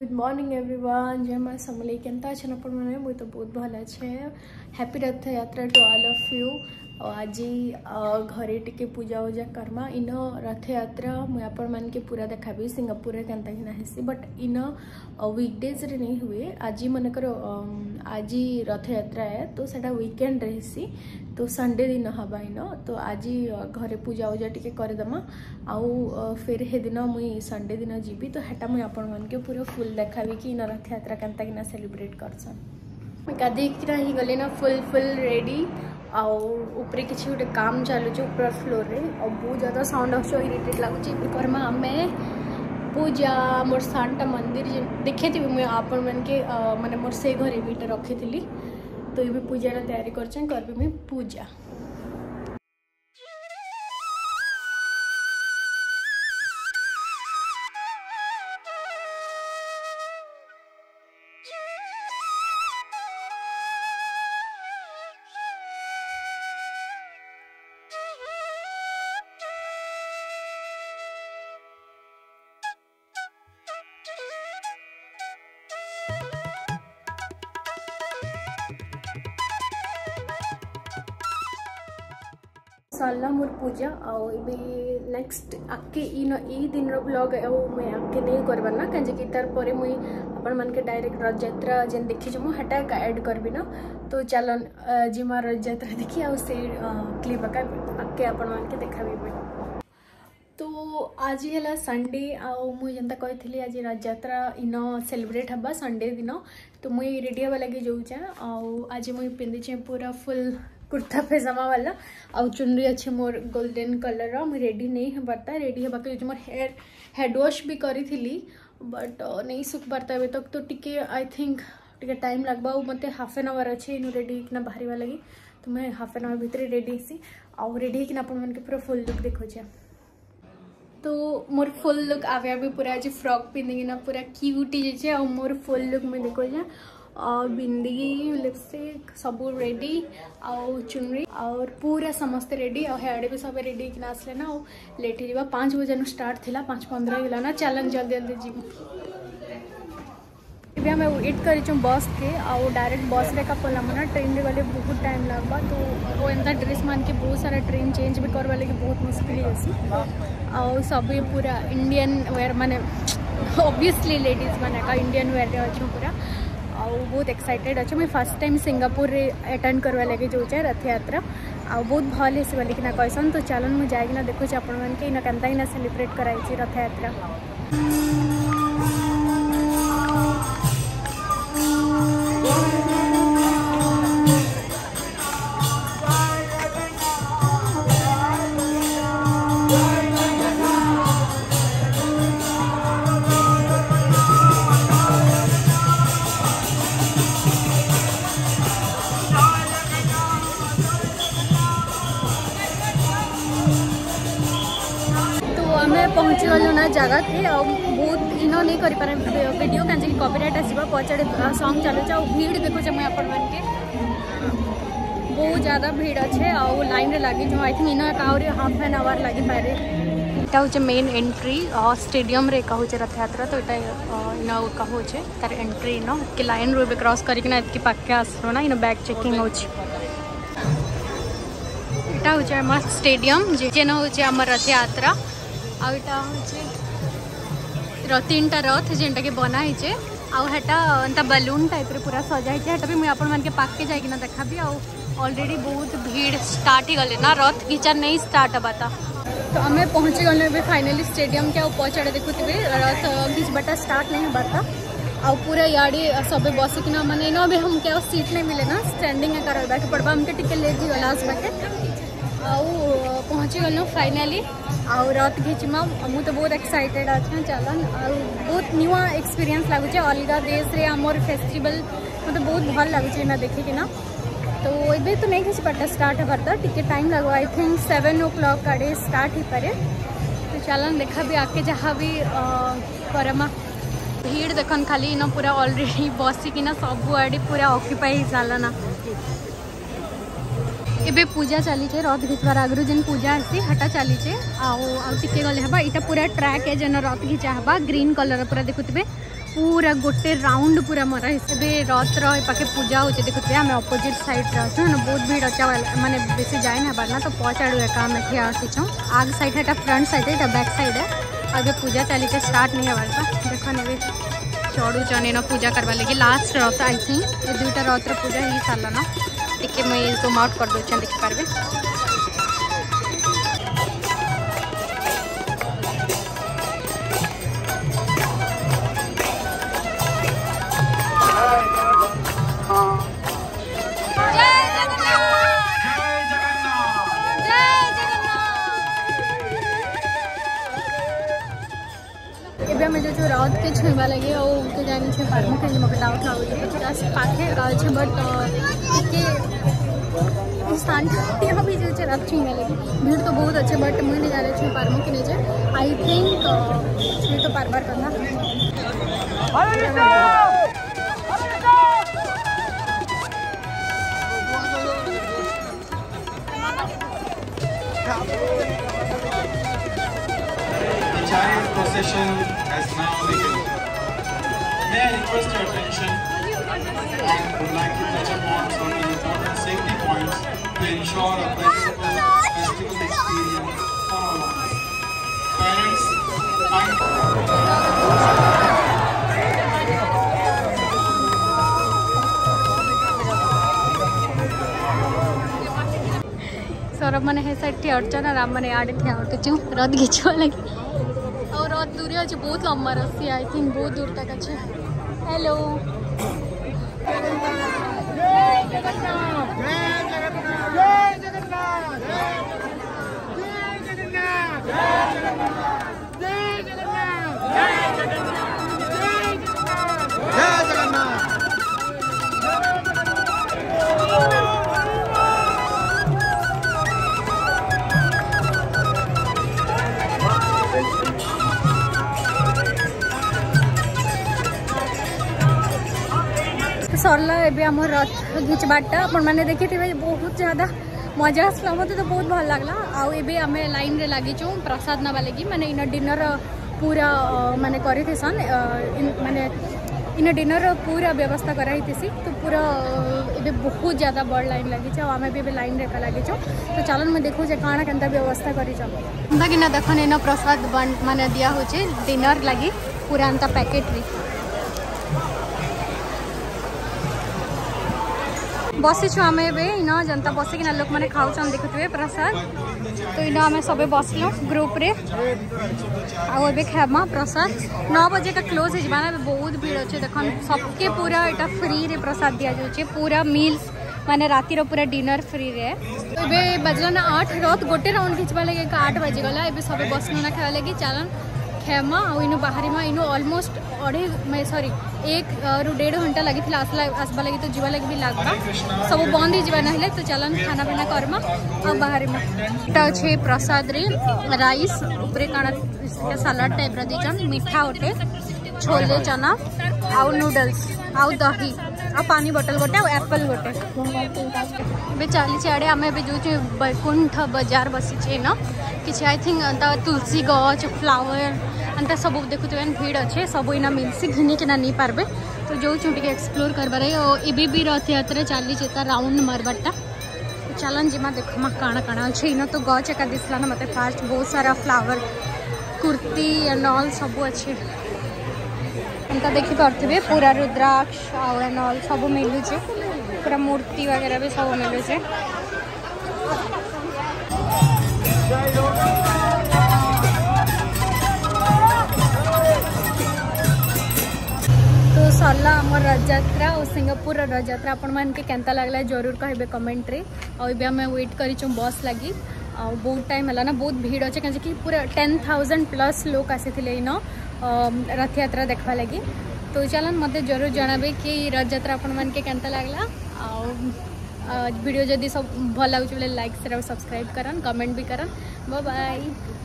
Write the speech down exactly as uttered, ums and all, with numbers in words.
Good morning everyone. जय मां समलेई केनता अच्छे आपण मैंने मुझे तो बहुत भल अच्छे। हैप्पी रथ यात्रा टू ऑल ऑफ यू। आज घरे टिके पूजा उजा करमा। इन रथ यात्रा मुझे आपण मान के पूरा देखाबी सिंगापुर रे केनता कि हेसी, बट इन वीकडेज रे नहीं हुए। आज मनकर आज रथ यात्रा है तो सेटा वीकेंड रहसी, तो संडे दिन हवा इन तो आज घरे पूजा उजा टिके करदमा। आउ फिर हे दिन मुई संडे दिन जीवी तो हेटा मुई आपण मान के पूरा फुल देखाबी कि इन रथ यात्रा केनता कि सेलिब्रेट करसन। मैं गाधेकिना ही गली ना फुल फुल रेडी। आउ ऊपर किसी गोटे काम चलुचे ऊपर फ्लोर रे और बहुत ज़्यादा साउंड आस इरिटेट लगुच। करमा आमे पूजा मोर सानटा मंदिर देखे थी मुझे आपण मन के माने मोर से घरे भी रखी थी, तो ये पूजा तैयारी कर करबी मुझे पूजा। सारा मोर पूजा आबे नेक्स्ट आके इन ई दिन ब्लॉग मुझे आके नहीं करबार ना कहीं तार पर मुई आपण मन के डायरेक्ट रथ यात्रा जेन देखी मुझे ऐड करबी ना। तो चलो जिमा रथ यात्रा देखी आ से क्लिप आके आपण मन के देखाबी। तो आज है संडे मुझे जनता कही आज रथ यात्रा इन सेलिब्रेट हवा संडे दिन, तो मुई रेडी हवा लगे जाऊचे। आज मुई पिंधीचे पूरा फुल कुर्ता पैजामा वाला आउ चुनरी अच्छे मोर गोल्डन कलर मुझे रेडी नहीं हबारता। रेडी हवा के मोर हेयर हेड वॉश भी करी थी, बट नहीं सुख पारता अभी तक, तो टिके आई थिंक टिके टाइम लगवा। मत हाफ एन आवर अच्छे इन रेडी किना बाहर लगी, तो मैं हाफ एन आवर भितर रेडी सी आउ रेडी किना अपन मन के पूरा फुल लुक देखोचे। तो मोर फुल लुक आवे भी पूरा आज फ्रॉक पिंधिकिना पूरा क्यूट ही आउ मोर फुल लुक में देखोचे। और बिंदी लिपस्टिक सब रेडी आउ चुनरी और पूरा समस्त रेडी और हेयर भी सब रेडी किना आसले ना। लेट हो पाँच बजे स्टार्ट थिला, पाँच पंद्रह गला ना। चलन जल्दी जल्दी जीव आम वेट कर बस के आउ डायरेक्ट बस रे का पलाम ना। ट्रेन रे गले बहुत टाइम लगवा, तो वो एंता ड्रेस मान के बहुत सारा ट्रेन चेंज भी करवा लगे बहुत मुश्किल है। आउ सब पूरा इंडियन वेयर माने ऑब्वियसली लेडीज माने का इंडियन वेयर अच्छे पूरा आउ बहुत एक्साइटेड अच्छे। मुझे फर्स्ट टाइम सिंगापुर रे अटेंड करवा लगे जाऊे रथ यात्रा आउ बहुत भल है बोलिक कहसन। तो चलन मुझे जाइना देखुचे आपण मन के इन केनता इन सेलिब्रेट कराई रथ यात्रा। पहुँची गलु ना जगह के बहुत इन नहीं कर वीडियो कहीं कॉपीराइट आसो पचाड़े सॉन्ग चलुचे और भीड़ देखुचे मुझे आपण मन के बहुत ज़्यादा भीड़ अच्छे आउ लाइन रे लगी जो आई थिंक इन आउरी हाफ एन आवर लगी पारे। यहाँ हूँ मेन एंट्री स्टेडियम रे कहूँ रथ यात्रा, तो यहाँ इन कहूँ तार एंट्री इन कि लाइन रू क्रॉस करके इतनी पाखे आसलो ना इन बैग चेकिंग हो। यहाँ हूँ आम स्टेडियम जेन हूँ आम रथ यात्रा आउटा हूँ तीन टा रथ जेनटा के बनाई आउ हेटा एंता बलून टाइप रे पूरा सजाई हेटा भी मुझे आपण मन के पाके जाइकिना देखाबी। आउ ऑलरेडी बहुत भीड़ स्टार्ट ही गले ना, रथ खींचा नहीं स्टार्ट हबाता। तो आम पहुँची गले भी फाइनली स्टेडियम के आउ पचाड़े देखुथे रथ खींचबाटा स्टार्ट नहीं हबाता। आउ पूरा याड़ी सब बसिकिना माने इन भी हम क्या सीट नहीं मिले ना, स्टैंडिंग एका रहबा के पड़बा हमके टिके लेट ही गला आसबाके। आउ पहुँची गलु फाइनाली आउ रथ घीचमा मु तो बहुत एक्साइटेड अच्छा। चलन आउ बहुत न्यूआ एक्सपीरियंस लगुचे अलग देश रे आमर फेस्टिवल मत तो बहुत भल लगुचे ना देखिकी ना। तो ये तो नहीं किसी पार्ट स्टार्ट हबार टिके टाइम लगो I think seven o'clock आड़े स्टार्ट ही पारे। तो चलन देखा भी आके जहाँ भी करमा भीड़ देखन खाली इन पूरा ऑलरेडी बसिकिना सब आड़े पूरा ऑक्युपाई सारा ना। एबे पूजा चली रथ घिचवार आगु जेन पूजा आसी हटा चली आउ टिके गले हबा। इटा पूरा ट्रैक है जेन रथ घिचा हबा ग्रीन कलर पूरा देखुथिबे पूरा गोटे राउंड पूरा मरा हिसाब रथ पाखे पूजा हो देखुए आम अपोजिट साइड अच्छे ना बहुत भीड़ अच्छे माने बेसी जाए ना बारना तो पचाड़ू एका आम ठिया आसीचु आग साइड है फ्रंट साइड है बैक साइड है अबे पूजा चली स्टार्ट नहीं हबार देख ने चढ़ुचन इन पूजा करवा लगे लास्ट रथ आई थिंक ये दुईटा रथ पूजा हो सारा ना टिके मुझे जूम आउट कर दूँ देखिपारे आम जो जो रथ के छुवा लगे और तो जानी छुई पार्मु कहीं मत डाउट लागे जस्ट पाखे अच्छे बट टे शांति भी जो रथ छुवा लगे भीड़ तो बहुत अच्छे बट मुझे नहीं जाने छुई पार्मु कि नहीं आई थिंक छुई तो पार बार करना Chariot procession has now begun. May I request your attention and would like to touch upon some important safety points to ensure a pleasurable festival experience for all of us. Parents, Saurabh मैंने है side ठिया उठा ना राम मैंने आड़े ठिया उठुचु रथ घिचवा लगे और रथ दूरी अच्छे बहुत लंबा रस्सी आई थिंक बहुत दूर तक अच्छे हेलो सरला एबे आम रथ घिचबाटा अपन मैंने देखी थे बहुत ज़्यादा मजा आसला मत तो बहुत भल लगला आउ एबे आम लाइन रे लगिचु प्रसाद नवा लगी माने इन डिनर पूरा माने करी थेसन माने इन डिनर पूरा व्यवस्था कराई थी तो पूरा एबे बहुत ज़्यादा बड़ लाइन लगी आम भी लाइन रे लगिचु तो चलन मैं देखू जे काना केनता व्यवस्था करी कि ना देखन इन प्रसाद माने दिया होचे डिनर लगी पूरा अंता पैकेट रे बसीचु आम इन जनता बसिकिना लोक मैंने खाऊन देखुए प्रसाद तो इन आम सब बसलु ग्रुप रे आबे खामा प्रसाद नौ बजे का क्लोज हो जाना बहुत भीड़ अच्छे देखन सबके पूरा यहाँ फ्री रे प्रसाद दि जाऊे पूरा मील्स माने राति रो पूरा डिनर फ्री रे एबे बजला ना आठ रथ गोटे राउंड खिंचवा लगे आठ बजे गला एबे सब बसलु ना खावा लगी चलन खेमा और इनु बाहरी में इनु ऑलमोस्ट अढ़े मैं सॉरी एक रु डेढ़ घंटा लगी थी आसला आसबा लगी तो जीवा लगी भी लगता सब बंद ही जीवा ना तो चलन खाना पीना करमा और बाहरी में एटा अच्छे प्रसाद रे राइस ऊपर काना सलाड टाइप रा दीचन मीठा गोटे छोले चना आउ नूडल्स आउ दही आ पानी बोतल गोटे आ एप्पल गोटे चली आड़े आम जो बैकुंठ बाजार बसीचे न कि आई थिंक तुलसी गच फ्लावर अंता सब देखुए भीड़ अच्छे सब इना मिलसी घिनी कि नहीं पार्बे तो जो टे एक्सप्लोर करबार एबी भी रथ यात्रा चली राउंड मारबारटा तो चलन जिमा देखमा काଣା काଣା अच्छे इन तो गच एका दिसला ना मत फास्ट बहुत सारा फ्लावर कुर्ती एंड ऑल सब अच्छे अंता देखी पारे पूरा रुद्राक्ष एंड ऑल सब मिलूचे पूरा मूर्ति वगैरह भी सब मिलूचे तो सरला आम रथ यात्रा और सिंगापुर रथ यात्रा आपण मान के केंता लगला जरूर कहबे कमेंट रे और भी आम वेट करिचु बस लगी और बहुत टाइम है ना बहुत भीड़ अच्छे कहीं पूरा टेन थाउजेंड प्लस लोग आसी इन रथ यात्रा देखा लगी तो चलन मत जरूर जनाबे कि रथ यात्रा आपण मान के केंता लगला वीडियो जदि सब भल लगे लाइक शेयर और सब्सक्राइब करन कमेंट भी करन बाय बाय।